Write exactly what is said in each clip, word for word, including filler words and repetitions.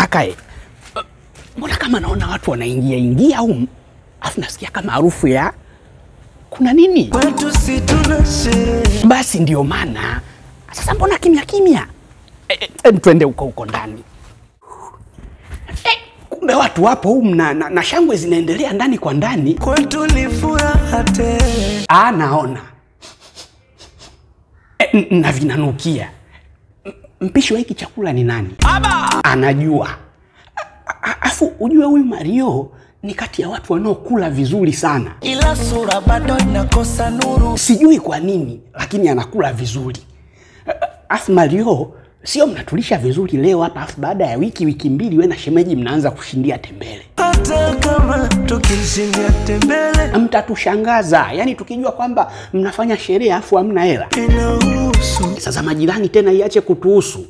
kaka eh. Mbona kama naona watu wanaingia ingia au afu nasikia kama harufu ya kuna nini? Kwetu si tunasherehe. Basi ndio maana sasa mbona kimya kimya? Eh, eh, twende huko huko ndani. Eh, kumbe watu wapo huko na, na, na shangwe zinaendelea ndani kwa ndani. Kwetu ni furaha tele. Ah, naona. Eh, na vinanukia. Mpishi wa hiki chakula ni nani? Aba! Anajua. Afu ujue huyu Marioo ni kati ya watu wanaokula vizuri sana. Ila sura bado inakosa nuru. Sijui kwa nini, lakini anakula vizuri. Afu Marioo, sio mnatulisha vizuri leo hapa afu baada ya wiki wiki mbili wewe na shemeji mnaanza kushindia tembele. Hata kama tukishindia tembele mtatushangaza. Yaani tukijua kwamba mnafanya sherehe afu hamna hela. Inahusu. Sasa majirani tena iache kutuhusu.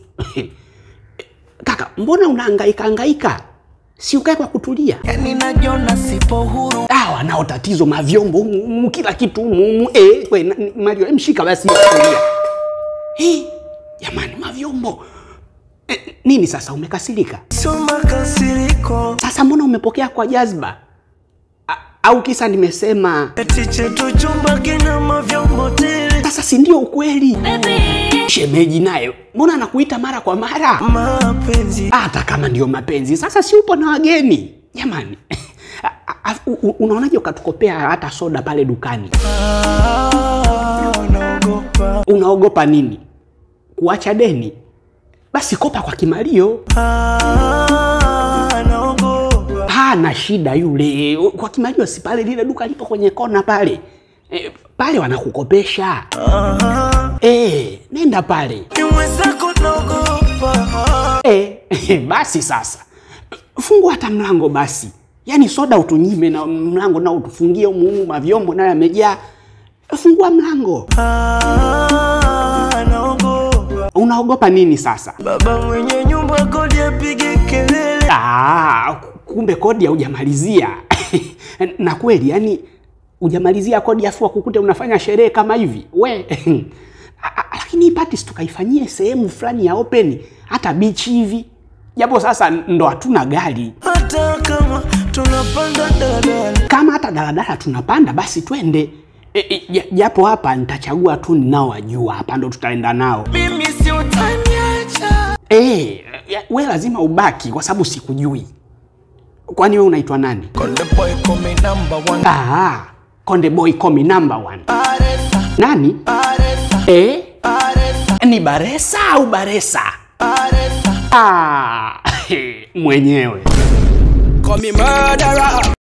Kaka, mbona unahangaika hangaika? Si ukae kwa kutulia. Yani najiona sipo huru. Ah, wanao tatizo mavyombo, m, kila kitu m, eh, we Marioo mshika basi kutulia. Eh, jamani mavyombo. Eh, nini sasa umekasirika? Sio makasiriko. Sasa mbona umepokea kwa jazba? A, au kisa nimesema eti chetu chumba kina mavyombo tele. Sasa si ndio ukweli? Shemeji nayo mbona anakuita mara kwa mara? Mapenzi. Hata kama ndio mapenzi. Sasa si upo na wageni. Jamani. Unaonaje ukatukopea hata soda pale dukani? Ah, naogopa. Unaogopa nini? Kuacha deni? Basi kopa kwa Kimarioo. Ah, naogopa. Hana shida yule. Kwa Kimarioo si pale lile duka lipo kwenye kona pale. E, pale wanakukopesha. Ah. Eh, nenda pale. Nimwezako naogopa. Eh, basi sasa. Fungua hata mlango basi. Yaani soda utunyime na mlango na utufungie humu mavyombo nayo yamejaa. Fungua mlango. Ah, naogopa. Unaogopa nini sasa? Baba mwenye nyumba kodi apige kelele. Ah, kumbe kodi hujamalizia. Na kweli yani hujamalizia kodi afu akukute unafanya sherehe kama hivi. We. Lakini party tukaifanyie sehemu fulani ya open, hata beach hivi. Japo sasa ndo hatuna gari. Hata kama tunapanda daladala. Kama hata daladala tunapanda basi twende. E, e, japo hapa nitachagua tu ninao wajua, hapa ndo tutaenda nao. Mimi si utaniacha. Eh, wewe lazima ubaki kwa sababu sikujui. Kwani wewe unaitwa nani? Konde boy call me number one. Ah, Konde boy call me number one. Baresa. Nani? Baresa. Eh? Baresa. Ni Baresa au Baresa? Baresa. Ah, mwenyewe. Call me murderer.